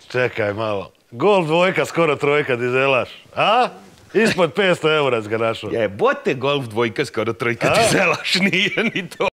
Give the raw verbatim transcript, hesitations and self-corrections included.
Čekaj malo. Golf dvojka, skoro trojka, dizelaš. A? Ispod petsto eura si ga našao. Jebote, Golf dvojka, skoro trojka, dizelaš, nije ni to.